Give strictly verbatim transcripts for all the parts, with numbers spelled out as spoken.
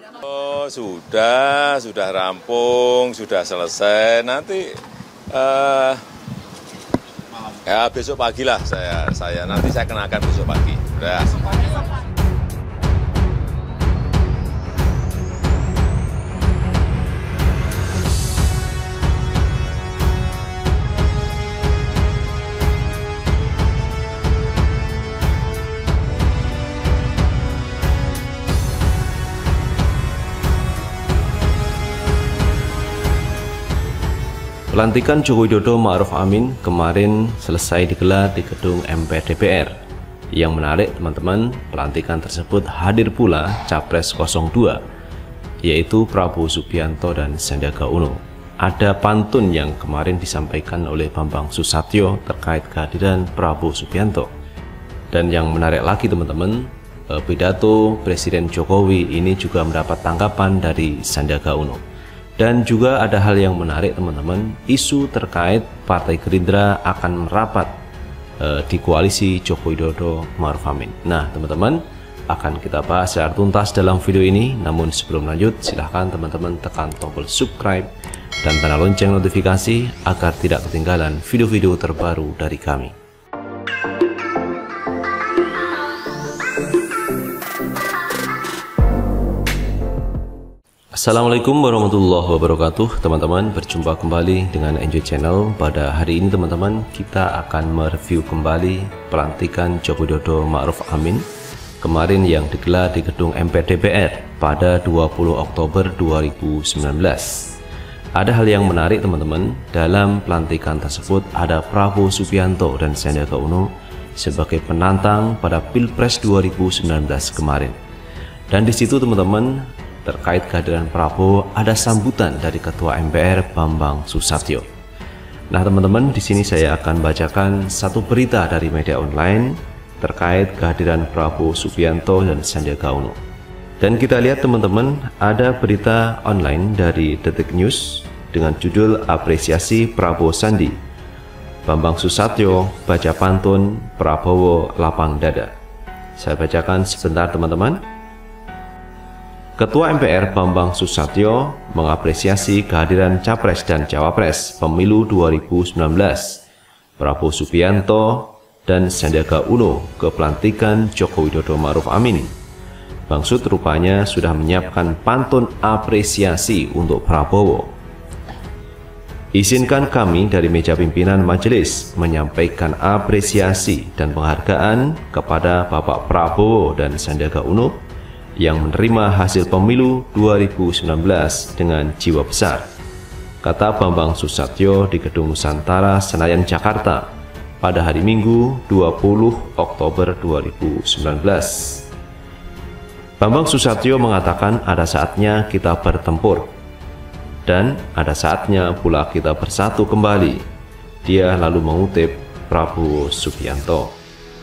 Oh, sudah, sudah rampung, sudah selesai. Nanti uh, ya besok pagi lah saya, saya nanti saya kenakan besok pagi. Udah. Pelantikan Joko Widodo Ma'ruf Amin kemarin selesai digelar di gedung M P R D P R. Yang menarik teman-teman, pelantikan tersebut hadir pula Capres nol dua, yaitu Prabowo Subianto dan Sandiaga Uno. Ada pantun yang kemarin disampaikan oleh Bambang Susatyo terkait kehadiran Prabowo Subianto. Dan yang menarik lagi teman-teman, pidato Presiden Jokowi ini juga mendapat tanggapan dari Sandiaga Uno. Dan juga ada hal yang menarik teman-teman, isu terkait Partai Gerindra akan merapat e, di koalisi Joko Widodo Ma'ruf Amin. Nah teman-teman, akan kita bahas secara tuntas dalam video ini. Namun sebelum lanjut, silahkan teman-teman tekan tombol subscribe dan tanda lonceng notifikasi agar tidak ketinggalan video-video terbaru dari kami. Assalamualaikum warahmatullahi wabarakatuh. Teman-teman, berjumpa kembali dengan Enjoy Channel. Pada hari ini teman-teman, kita akan mereview kembali pelantikan Joko Widodo Ma'ruf Amin kemarin yang digelar di gedung M P R D P R pada dua puluh Oktober dua ribu sembilan belas. Ada hal yang menarik teman-teman, dalam pelantikan tersebut ada Prabowo Subianto dan Sandiaga Uno sebagai penantang pada Pilpres dua ribu sembilan belas kemarin. Dan di situ teman-teman, terkait kehadiran Prabowo ada sambutan dari Ketua M P R Bambang Susatyo. Nah teman-teman, di sini saya akan bacakan satu berita dari media online terkait kehadiran Prabowo Subianto dan Sandiaga Uno. Dan kita lihat teman-teman, ada berita online dari Detik News dengan judul Apresiasi Prabowo Sandi. Bambang Susatyo baca pantun Prabowo lapang dada. Saya bacakan sebentar teman-teman. Ketua M P R Bambang Susatyo mengapresiasi kehadiran Capres dan Cawapres Pemilu dua ribu sembilan belas Prabowo Subianto dan Sandiaga Uno ke pelantikan Joko Widodo Ma'ruf Amin. Bangsud rupanya sudah menyiapkan pantun apresiasi untuk Prabowo. Izinkan kami dari meja pimpinan majelis menyampaikan apresiasi dan penghargaan kepada Bapak Prabowo dan Sandiaga Uno yang menerima hasil pemilu dua ribu sembilan belas dengan jiwa besar, kata Bambang Susatyo di Gedung Nusantara Senayan Jakarta pada hari Minggu dua puluh Oktober dua ribu sembilan belas. Bambang Susatyo mengatakan ada saatnya kita bertempur dan ada saatnya pula kita bersatu kembali. Dia lalu mengutip Prabowo Subianto.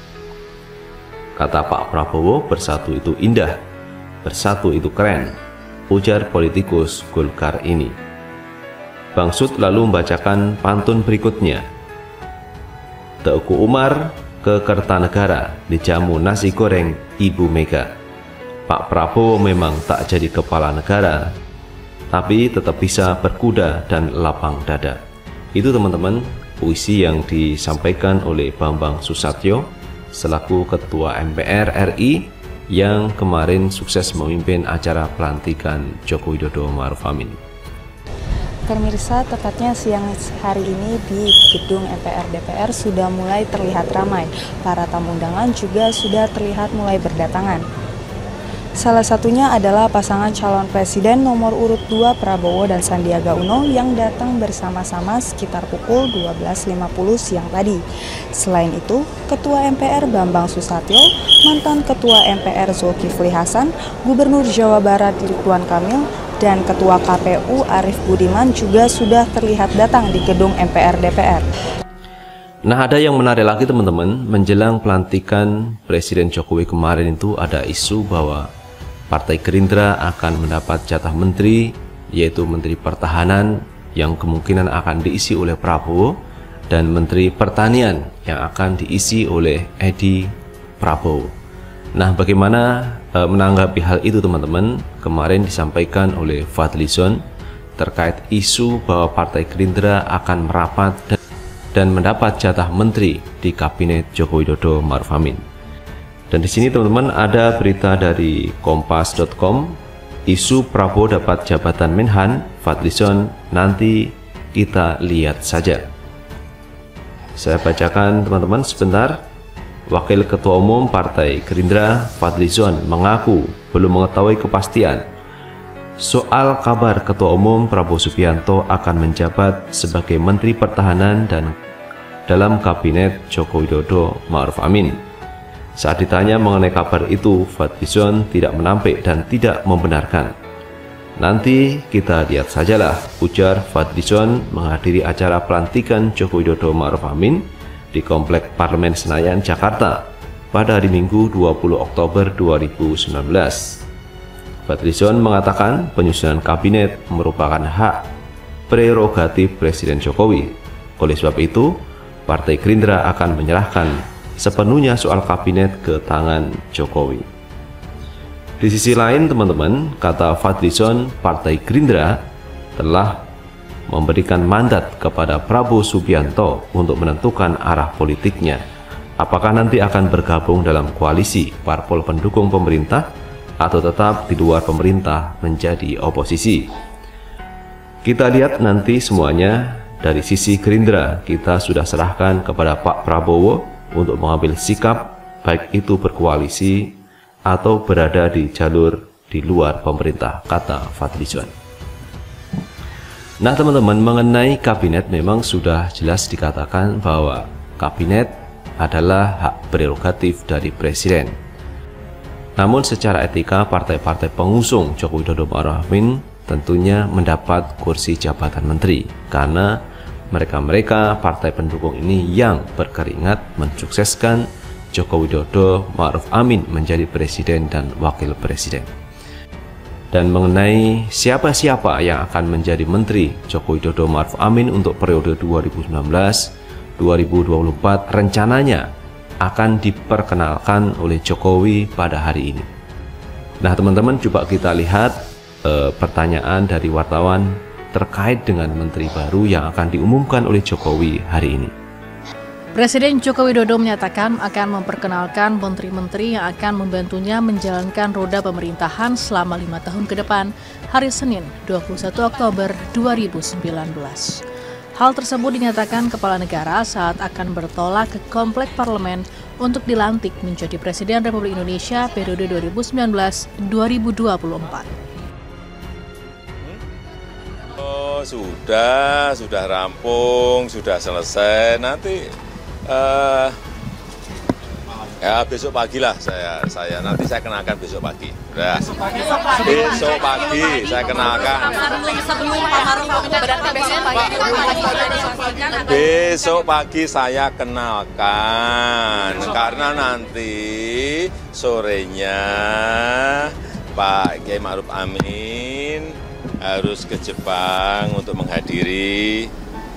Kata Pak Prabowo, bersatu itu indah, bersatu itu keren, ujar politikus Golkar ini. Bangsud lalu membacakan pantun berikutnya. Teuku Umar ke Kertanegara dijamu nasi goreng Ibu Mega. Pak Prabowo memang tak jadi kepala negara, tapi tetap bisa berkuda dan lapang dada. Itu teman-teman, puisi yang disampaikan oleh Bambang Susatyo selaku Ketua M P R R I yang kemarin sukses memimpin acara pelantikan Joko Widodo Ma'ruf Amin. Pemirsa, tepatnya siang hari ini di gedung M P R D P R sudah mulai terlihat ramai. Para tamu undangan juga sudah terlihat mulai berdatangan. Salah satunya adalah pasangan calon presiden nomor urut dua Prabowo dan Sandiaga Uno yang datang bersama-sama sekitar pukul dua belas lima puluh siang tadi. Selain itu, Ketua M P R Bambang Susatyo, mantan Ketua M P R Zulkifli Hasan, Gubernur Jawa Barat Ridwan Kamil, dan Ketua K P U Arief Budiman juga sudah terlihat datang di gedung M P R D P R. Nah, ada yang menarik lagi teman-teman, menjelang pelantikan Presiden Jokowi kemarin itu ada isu bahwa Partai Gerindra akan mendapat jatah menteri, yaitu Menteri Pertahanan yang kemungkinan akan diisi oleh Prabowo, dan Menteri Pertanian yang akan diisi oleh Edi Prabowo. Nah, bagaimana e, menanggapi hal itu teman-teman, kemarin disampaikan oleh Fadlizon terkait isu bahwa Partai Gerindra akan merapat dan, dan mendapat jatah menteri di Kabinet Joko Widodo Ma'ruf Amin. Dan di sini teman-teman ada berita dari kompas titik com, isu Prabowo dapat jabatan Menhan, Fadlizon, nanti kita lihat saja. Saya bacakan teman-teman sebentar. Wakil Ketua Umum Partai Gerindra Fadlizon mengaku belum mengetahui kepastian soal kabar Ketua Umum Prabowo Subianto akan menjabat sebagai Menteri Pertahanan dan dalam Kabinet Joko Widodo Ma'ruf Amin. Saat ditanya mengenai kabar itu, Fadlizon tidak menampik dan tidak membenarkan. Nanti kita lihat sajalah, ujar Fadlizon menghadiri acara pelantikan Joko Widodo Ma'ruf Amin di Komplek Parlemen Senayan, Jakarta pada hari Minggu dua puluh Oktober dua ribu sembilan belas. Fadlizon mengatakan penyusunan kabinet merupakan hak prerogatif Presiden Jokowi. Oleh sebab itu, Partai Gerindra akan menyerahkan sepenuhnya soal kabinet ke tangan Jokowi. Di sisi lain teman-teman, kata Fadlizon, Partai Gerindra telah memberikan mandat kepada Prabowo Subianto untuk menentukan arah politiknya. Apakah nanti akan bergabung dalam koalisi parpol pendukung pemerintah atau tetap di luar pemerintah menjadi oposisi. Kita lihat nanti semuanya. Dari sisi Gerindra, kita sudah serahkan kepada Pak Prabowo untuk mengambil sikap, baik itu berkoalisi atau berada di jalur di luar pemerintah, kata Fadlizon. Nah teman-teman, mengenai kabinet memang sudah jelas dikatakan bahwa kabinet adalah hak prerogatif dari Presiden. Namun secara etika, partai-partai pengusung Joko Widodo Ma'ruf Amin tentunya mendapat kursi jabatan menteri, karena mereka-mereka partai pendukung ini yang berkeringat mensukseskan Joko Widodo Ma'ruf Amin menjadi presiden dan wakil presiden. Dan mengenai siapa-siapa yang akan menjadi menteri Joko Widodo Ma'ruf Amin untuk periode dua ribu sembilan belas sampai dua ribu dua puluh empat rencananya akan diperkenalkan oleh Jokowi pada hari ini. Nah teman-teman, coba kita lihat e, pertanyaan dari wartawan terkait dengan menteri baru yang akan diumumkan oleh Jokowi hari ini. Presiden Joko Widodo menyatakan akan memperkenalkan menteri-menteri yang akan membantunya menjalankan roda pemerintahan selama lima tahun ke depan, hari Senin dua puluh satu Oktober dua ribu sembilan belas. Hal tersebut dinyatakan Kepala Negara saat akan bertolak ke Komplek Parlemen untuk dilantik menjadi Presiden Republik Indonesia periode dua ribu sembilan belas sampai dua ribu dua puluh empat. Oh, sudah, sudah rampung, sudah selesai. Nanti Uh, ya besok pagi lah saya saya nanti saya kenalkan besok pagi. Udah. Besok pagi saya kenalkan. Besok pagi saya kenalkan karena nanti sorenya Pak Kiai Ma'ruf Amin harus ke Jepang untuk menghadiri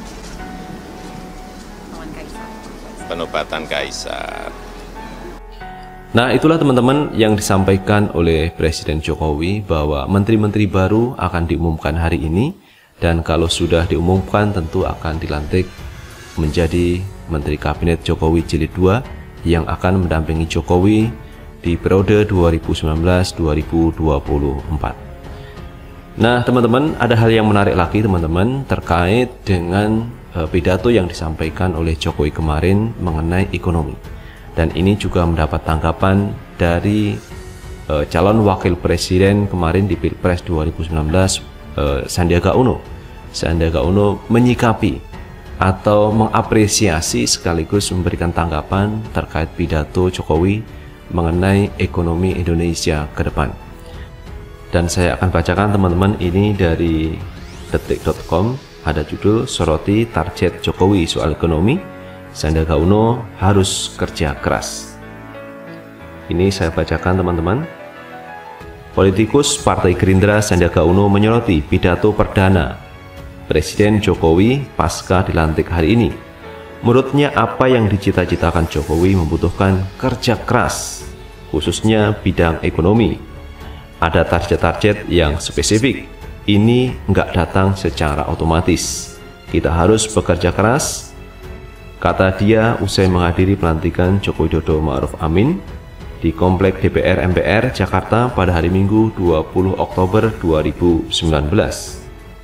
penobatan Kaisar. Nah itulah teman-teman yang disampaikan oleh Presiden Jokowi bahwa menteri-menteri baru akan diumumkan hari ini, dan kalau sudah diumumkan tentu akan dilantik menjadi Menteri Kabinet Jokowi Jilid dua yang akan mendampingi Jokowi di periode dua ribu sembilan belas sampai dua ribu dua puluh empat. Nah teman-teman, ada hal yang menarik lagi teman-teman terkait dengan pidato yang disampaikan oleh Jokowi kemarin mengenai ekonomi, dan ini juga mendapat tanggapan dari uh, calon wakil presiden kemarin di Pilpres dua ribu sembilan belas, uh, Sandiaga Uno. Sandiaga Uno menyikapi atau mengapresiasi sekaligus memberikan tanggapan terkait pidato Jokowi mengenai ekonomi Indonesia ke depan. Dan saya akan bacakan teman-teman ini dari detik titik com. Ada judul soroti target Jokowi soal ekonomi, Sandiaga Uno harus kerja keras. Ini saya bacakan teman-teman. Politikus Partai Gerindra Sandiaga Uno menyoroti pidato perdana Presiden Jokowi pasca dilantik hari ini. Menurutnya apa yang dicita-citakan Jokowi membutuhkan kerja keras, khususnya bidang ekonomi. Ada target-target yang spesifik. Ini nggak datang secara otomatis. Kita harus bekerja keras, kata dia usai menghadiri pelantikan Joko Widodo Ma'ruf Amin di Komplek D P R M P R Jakarta pada hari Minggu dua puluh Oktober dua ribu sembilan belas.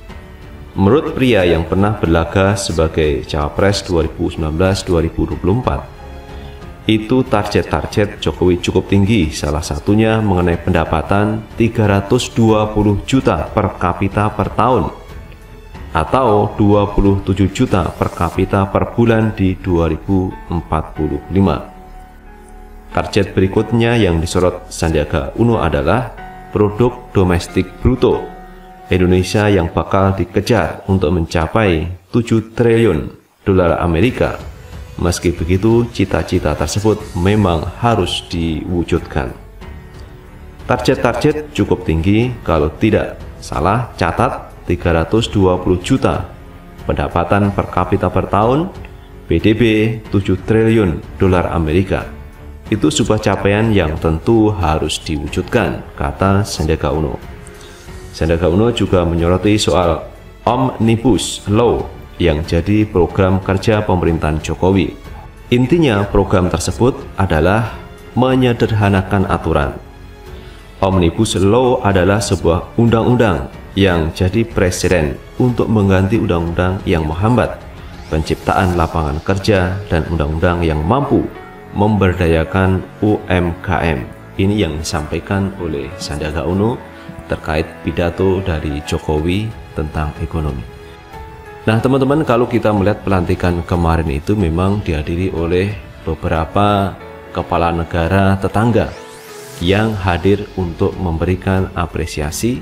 Menurut pria yang pernah berlaga sebagai Cawapres dua ribu sembilan belas sampai dua ribu dua puluh empat, itu target-target Jokowi cukup tinggi, salah satunya mengenai pendapatan tiga ratus dua puluh juta per kapita per tahun atau dua puluh tujuh juta per kapita per bulan di dua ribu empat puluh lima. Target berikutnya yang disorot Sandiaga Uno adalah produk domestik bruto Indonesia yang bakal dikejar untuk mencapai tujuh triliun dolar Amerika. Meski begitu, cita-cita tersebut memang harus diwujudkan. Target-target cukup tinggi, kalau tidak salah catat tiga ratus dua puluh juta pendapatan per kapita per tahun, P D B tujuh triliun dolar Amerika. Itu sebuah capaian yang tentu harus diwujudkan, kata Sandiaga Uno. Sandiaga Uno juga menyoroti soal Omnibus Law yang jadi program kerja pemerintahan Jokowi. Intinya program tersebut adalah menyederhanakan aturan. Omnibus Law adalah sebuah undang-undang yang jadi presiden untuk mengganti undang-undang yang menghambat penciptaan lapangan kerja dan undang-undang yang mampu memberdayakan U M K M. Ini yang disampaikan oleh Sandiaga Uno terkait pidato dari Jokowi tentang ekonomi. Nah teman-teman, kalau kita melihat pelantikan kemarin itu memang dihadiri oleh beberapa kepala negara tetangga yang hadir untuk memberikan apresiasi,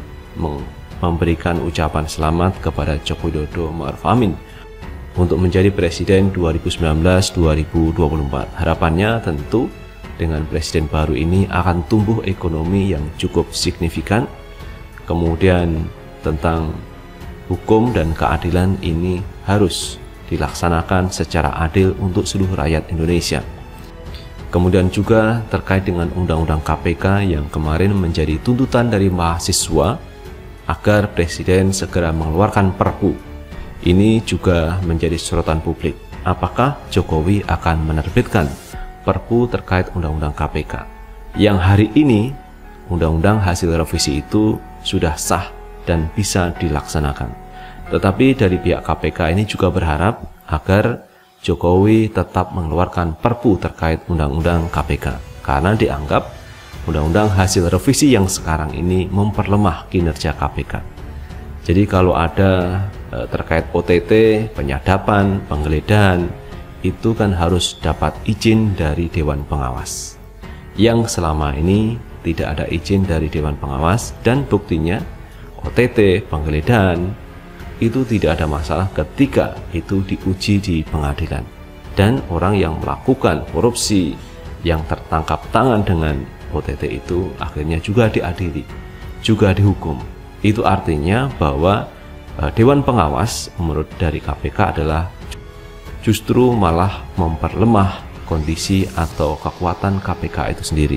memberikan ucapan selamat kepada Joko Widodo Ma'ruf Amin untuk menjadi presiden dua ribu sembilan belas sampai dua ribu dua puluh empat. Harapannya tentu dengan presiden baru ini akan tumbuh ekonomi yang cukup signifikan. Kemudian tentang hukum dan keadilan ini harus dilaksanakan secara adil untuk seluruh rakyat Indonesia. Kemudian juga terkait dengan Undang-Undang K P K yang kemarin menjadi tuntutan dari mahasiswa agar Presiden segera mengeluarkan Perpu. Ini juga menjadi sorotan publik. Apakah Jokowi akan menerbitkan Perpu terkait Undang-Undang K P K? Yang hari ini Undang-Undang hasil revisi itu sudah sah dan bisa dilaksanakan. Tetapi dari pihak K P K ini juga berharap agar Jokowi tetap mengeluarkan Perpu terkait Undang-Undang K P K, karena dianggap Undang-Undang hasil revisi yang sekarang ini memperlemah kinerja K P K. Jadi kalau ada e, terkait O T T, penyadapan, penggeledahan, itu kan harus dapat izin dari Dewan Pengawas. Yang selama ini tidak ada izin dari Dewan Pengawas, dan buktinya O T T, penggeledahan itu tidak ada masalah ketika itu diuji di pengadilan, dan orang yang melakukan korupsi yang tertangkap tangan dengan O T T itu akhirnya juga diadili, juga dihukum. Itu artinya bahwa uh, Dewan Pengawas menurut dari K P K adalah justru malah memperlemah kondisi atau kekuatan K P K itu sendiri.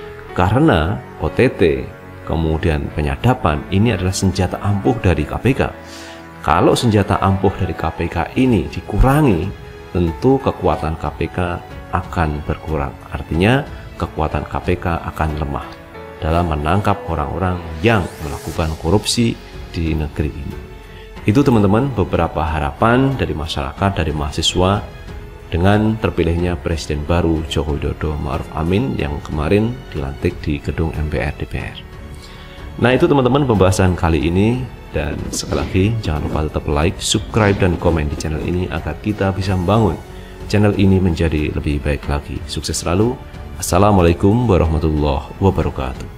Karena O T T, kemudian penyadapan ini adalah senjata ampuh dari K P K. Kalau senjata ampuh dari K P K ini dikurangi, tentu kekuatan K P K akan berkurang. Artinya kekuatan K P K akan lemah dalam menangkap orang-orang yang melakukan korupsi di negeri ini. Itu teman-teman beberapa harapan dari masyarakat, dari mahasiswa dengan terpilihnya Presiden baru Joko Widodo Ma'ruf Amin yang kemarin dilantik di gedung M P R D P R. Nah itu teman-teman pembahasan kali ini, dan sekali lagi jangan lupa tetap like, subscribe, dan komen di channel ini agar kita bisa membangun channel ini menjadi lebih baik lagi. Sukses selalu. Assalamualaikum warahmatullahi wabarakatuh.